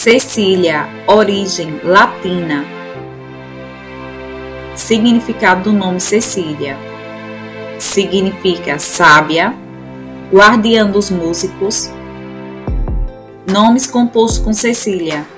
Cecília, origem latina. Significado do nome Cecília: significa sábia, guardiã dos músicos. Nomes compostos com Cecília: